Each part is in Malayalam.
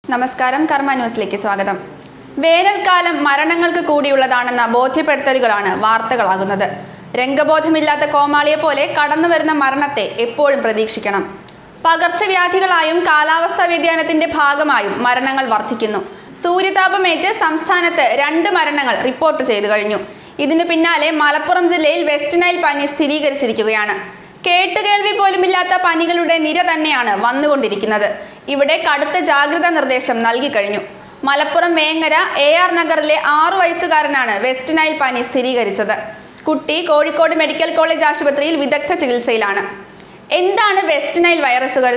നമസ്കാരം, കർമ്മ ന്യൂസിലേക്ക് സ്വാഗതം. വേനൽക്കാലം മരണങ്ങൾക്ക് കൂടിയുള്ളതാണെന്ന ബോധ്യപ്പെടുത്തലുകളാണ് വാർത്തകളാകുന്നത്. രംഗബോധമില്ലാത്ത കോമാളിയെ പോലെ കടന്നുവരുന്ന മരണത്തെ എപ്പോഴും പ്രതീക്ഷിക്കണം. പകർച്ചവ്യാധികളായും കാലാവസ്ഥാ വ്യതിയാനത്തിന്റെ ഭാഗമായും മരണങ്ങൾ വർദ്ധിക്കുന്നു. സൂര്യതാപമേറ്റ് സംസ്ഥാനത്ത് 2 മരണങ്ങൾ റിപ്പോർട്ട് ചെയ്തു കഴിഞ്ഞു. ഇതിനു പിന്നാലെ മലപ്പുറം ജില്ലയിൽ വെസ്റ്റ് നൈൽ പനി സ്ഥിരീകരിച്ചിരിക്കുകയാണ്. കേട്ടുകേൾവി പോലുമില്ലാത്ത പനികളുടെ നിര തന്നെയാണ് വന്നുകൊണ്ടിരിക്കുന്നത്. ഇവിടെ കടുത്ത ജാഗ്രതാ നിർദ്ദേശം നൽകിക്കഴിഞ്ഞു. മലപ്പുറം വേങ്ങര AR നഗറിലെ 6 വയസ്സുകാരനാണ് വെസ്റ്റ് നൈൽ പനി സ്ഥിരീകരിച്ചത്. കുട്ടി കോഴിക്കോട് മെഡിക്കൽ കോളേജ് ആശുപത്രിയിൽ വിദഗ്ധ ചികിത്സയിലാണ്. എന്താണ് വെസ്റ്റ് നൈൽ വൈറസുകൾ?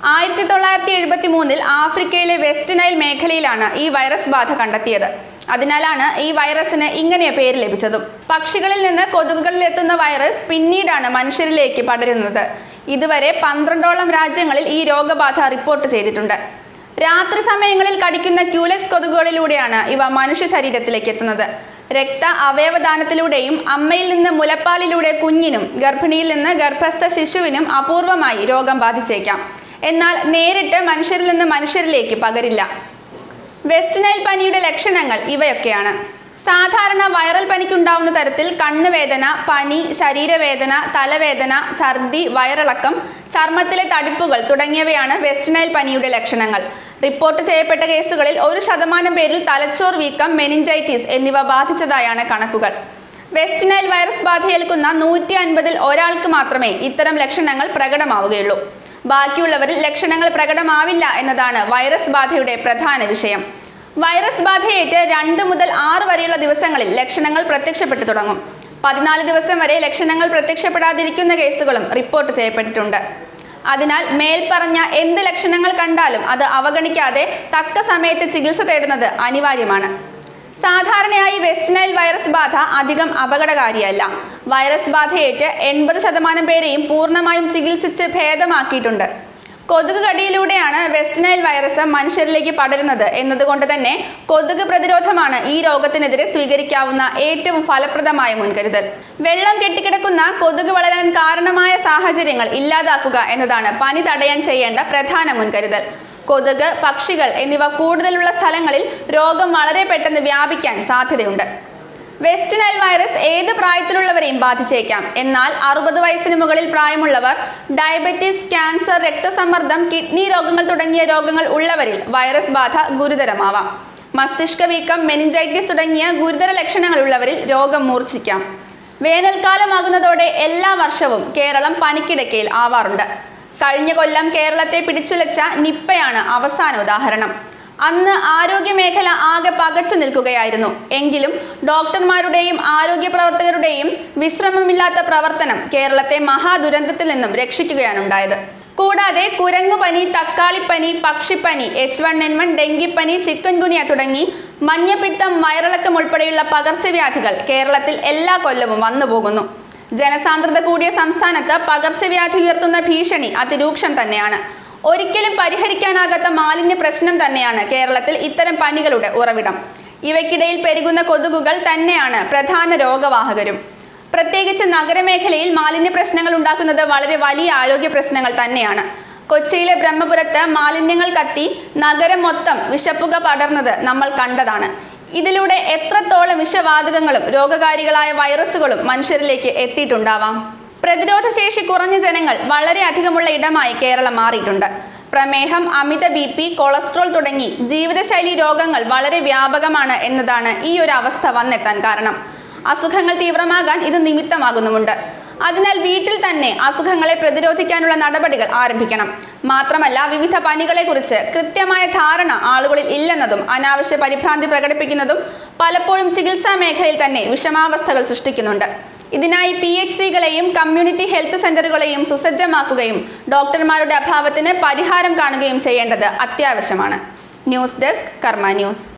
1973 ആഫ്രിക്കയിലെ വെസ്റ്റ് നൈൽ മേഖലയിലാണ് ഈ വൈറസ് ബാധ കണ്ടെത്തിയത്. അതിനാലാണ് ഈ വൈറസിന് ഇങ്ങനെ പേര് ലഭിച്ചതും. പക്ഷികളിൽ നിന്ന് കൊതുകുകളിൽ എത്തുന്ന വൈറസ് പിന്നീടാണ് മനുഷ്യരിലേക്ക് പടരുന്നത്. ഇതുവരെ 12ഓളം രാജ്യങ്ങളിൽ ഈ രോഗബാധ റിപ്പോർട്ട് ചെയ്തിട്ടുണ്ട്. രാത്രി സമയങ്ങളിൽ കടിക്കുന്ന ക്യൂലെക്സ് കൊതുകുകളിലൂടെയാണ് ഇവ മനുഷ്യ ശരീരത്തിലേക്ക് എത്തുന്നത്. രക്ത അവയവദാനത്തിലൂടെയും അമ്മയിൽ നിന്ന് മുലപ്പാലിലൂടെ കുഞ്ഞിനും ഗർഭിണിയിൽ നിന്ന് ഗർഭസ്ഥ ശിശുവിനും അപൂർവമായി രോഗം ബാധിച്ചേക്കാം. എന്നാൽ നേരിട്ട് മനുഷ്യരിൽ നിന്ന് മനുഷ്യരിലേക്ക് പകരില്ല. വെസ്റ്റ് നൈൽ പനിയുടെ ലക്ഷണങ്ങൾ ഇവയൊക്കെയാണ്. സാധാരണ വൈറൽ പനിക്കുണ്ടാവുന്ന തരത്തിൽ കണ്ണുവേദന, പനി, ശരീരവേദന, തലവേദന, ഛർദി, വയറിളക്കം, ചർമ്മത്തിലെ തടിപ്പുകൾ തുടങ്ങിയവയാണ് വെസ്റ്റ് നൈൽ പനിയുടെ ലക്ഷണങ്ങൾ. റിപ്പോർട്ട് ചെയ്യപ്പെട്ട കേസുകളിൽ 1% പേരിൽ തലച്ചോർ വീക്കം, മെനിഞ്ചൈറ്റിസ് എന്നിവ ബാധിച്ചതായാണ് കണക്കുകൾ. വെസ്റ്റ് നൈൽ വൈറസ് ബാധയേൽക്കുന്ന 150-ൽ ഒരാൾക്ക് മാത്രമേ ഇത്തരം ലക്ഷണങ്ങൾ പ്രകടമാവുകയുള്ളൂ. ബാക്കിയുള്ളവരിൽ ലക്ഷണങ്ങൾ പ്രകടമാവില്ല എന്നതാണ് വൈറസ് ബാധയുടെ പ്രധാന വിഷയം. വൈറസ് ബാധയേറ്റ് 2 മുതൽ 6 വരെയുള്ള ദിവസങ്ങളിൽ ലക്ഷണങ്ങൾ പ്രത്യക്ഷപ്പെട്ടു തുടങ്ങും. 14 ദിവസം വരെ ലക്ഷണങ്ങൾ പ്രത്യക്ഷപ്പെടാതിരിക്കുന്ന കേസുകളും റിപ്പോർട്ട് ചെയ്യപ്പെട്ടിട്ടുണ്ട്. അതിനാൽ മേൽപ്പറഞ്ഞ എന്ത് ലക്ഷണങ്ങൾ കണ്ടാലും അത് അവഗണിക്കാതെ തക്ക സമയത്ത് ചികിത്സ തേടുന്നത് അനിവാര്യമാണ്. സാധാരണയായി വെസ്റ്റ് നൈൽ വൈറസ് ബാധ അധികം അപകടകാരിയല്ല. വൈറസ് ബാധയേറ്റ് 80% പേരെയും പൂർണ്ണമായും ചികിത്സിച്ച് ഭേദമാക്കിയിട്ടുണ്ട്. കൊതുക് കടിയിലൂടെയാണ് വെസ്റ്റ് നൈൽ വൈറസ് മനുഷ്യരിലേക്ക് പടരുന്നത് എന്നതുകൊണ്ട് തന്നെ കൊതുക് പ്രതിരോധമാണ് ഈ രോഗത്തിനെതിരെ സ്വീകരിക്കാവുന്ന ഏറ്റവും ഫലപ്രദമായ മുൻകരുതൽ. വെള്ളം കെട്ടിക്കിടക്കുന്ന കൊതുക് വളരാൻ കാരണമായ സാഹചര്യങ്ങൾ ഇല്ലാതാക്കുക എന്നതാണ് പനി തടയാൻ ചെയ്യേണ്ട പ്രധാന മുൻകരുതൽ. കൊതുക്, പക്ഷികൾ എന്നിവ കൂടുതലുള്ള സ്ഥലങ്ങളിൽ രോഗം വളരെ പെട്ടെന്ന് വ്യാപിക്കാൻ സാധ്യതയുണ്ട്. വെസ്റ്റ് നൈൽ വൈറസ് ഏത് പ്രായത്തിലുള്ളവരെയും ബാധിച്ചേക്കാം. എന്നാൽ 60 വയസ്സിന് മുകളിൽ പ്രായമുള്ളവർ, ഡയബറ്റീസ്, ക്യാൻസർ, രക്തസമ്മർദ്ദം, കിഡ്നി രോഗങ്ങൾ തുടങ്ങിയ രോഗങ്ങൾ ഉള്ളവരിൽ വൈറസ് ബാധ ഗുരുതരമാവാം. മസ്തിഷ്ക വീക്കം, മെനിഞ്ചൈറ്റിസ് തുടങ്ങിയ ഗുരുതര ലക്ഷണങ്ങളുള്ളവരിൽ രോഗം മൂർച്ഛിക്കാം. വേനൽക്കാലമാകുന്നതോടെ എല്ലാ വർഷവും കേരളം പനിക്കിടക്കയിൽ ആവാറുണ്ട്. കഴിഞ്ഞ കൊല്ലം കേരളത്തെ പിടിച്ചുലച്ച നിപ്പയാണ് അവസാന ഉദാഹരണം. അന്ന് ആരോഗ്യമേഖല ആകെ പകച്ചു നിൽക്കുകയായിരുന്നു. എങ്കിലും ഡോക്ടർമാരുടെയും ആരോഗ്യ പ്രവർത്തകരുടെയും വിശ്രമമില്ലാത്ത പ്രവർത്തനം കേരളത്തെ മഹാദുരന്തത്തിൽ നിന്നും രക്ഷിക്കുകയാണുണ്ടായത്. കൂടാതെ കുരങ്ങുപനി, തക്കാളിപ്പനി, പക്ഷിപ്പനി, H1N1, ഡെങ്കിപ്പനി, ചിക്കൻ ഗുനിയ തുടങ്ങി മഞ്ഞപ്പിത്തം, വയറിളക്കം ഉൾപ്പെടെയുള്ള പകർച്ചവ്യാധികൾ കേരളത്തിൽ എല്ലാ കൊല്ലവും വന്നുപോകുന്നു. ജനസാന്ദ്രത കൂടിയ സംസ്ഥാനത്ത് പകർച്ചവ്യാധി ഉയർത്തുന്ന ഭീഷണി അതിരൂക്ഷം തന്നെയാണ്. ഒരിക്കലും പരിഹരിക്കാനാകാത്ത മാലിന്യ പ്രശ്നം തന്നെയാണ് കേരളത്തിൽ ഇത്തരം പനികളുടെ ഉറവിടം. ഇവയ്ക്കിടയിൽ പെരുകുന്ന കൊതുകുകൾ തന്നെയാണ് പ്രധാന രോഗവാഹകരും. പ്രത്യേകിച്ച് നഗരമേഖലയിൽ മാലിന്യ പ്രശ്നങ്ങൾ ഉണ്ടാക്കുന്നത് വളരെ വലിയ ആരോഗ്യ പ്രശ്നങ്ങൾ തന്നെയാണ്. കൊച്ചിയിലെ ബ്രഹ്മപുരത്ത് മാലിന്യങ്ങൾ കത്തി നഗരം മൊത്തം വിഷപ്പുക പടർന്നത് നമ്മൾ കണ്ടതാണ്. ഇതിലൂടെ എത്രത്തോളം വിഷവാതകങ്ങളും രോഗകാരികളായ വൈറസുകളും മനുഷ്യരിലേക്ക് എത്തിയിട്ടുണ്ടാവാം. പ്രതിരോധശേഷി കുറഞ്ഞ ജനങ്ങൾ വളരെ അധികമുള്ള ഇടമായി കേരളം മാറിയിട്ടുണ്ട്. പ്രമേഹം, അമിത BP, കൊളസ്ട്രോൾ തുടങ്ങി ജീവിതശൈലി രോഗങ്ങൾ വളരെ വ്യാപകമാണ് എന്നതാണ് ഈ ഒരു അവസ്ഥ വന്നെത്താൻ കാരണം. അസുഖങ്ങൾ തീവ്രമാകാൻ ഇത് നിമിത്തമാകുന്നുമുണ്ട്. അതിനാൽ വീട്ടിൽ തന്നെ അസുഖങ്ങളെ പ്രതിരോധിക്കാനുള്ള നടപടികൾ ആരംഭിക്കണം. മാത്രമല്ല, വിവിധ പനികളെക്കുറിച്ച് കൃത്യമായ ധാരണ ആളുകളിൽ ഇല്ലെന്നതും അനാവശ്യ പരിഭ്രാന്തി പ്രകടിപ്പിക്കുന്നതും പലപ്പോഴും ചികിത്സാ മേഖലയിൽ തന്നെ വിഷമാവസ്ഥകൾ സൃഷ്ടിക്കുന്നുണ്ട്. ഇതിനായി PHCകളെയും കമ്മ്യൂണിറ്റി ഹെൽത്ത് സെന്ററുകളെയും സുസജ്ജമാക്കുകയും ഡോക്ടർമാരുടെ അഭാവത്തിന് പരിഹാരം കാണുകയും ചെയ്യേണ്ടത് അത്യാവശ്യമാണ്. News desk, Karma news.